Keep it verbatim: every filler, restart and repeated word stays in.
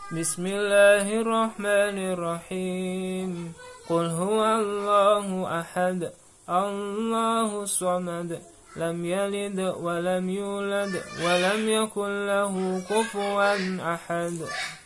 بسم الله الرحمن الرحيم قل هو الله أحد الله الصمد لم يلد ولم يولد ولم يكن له كفوا أحد.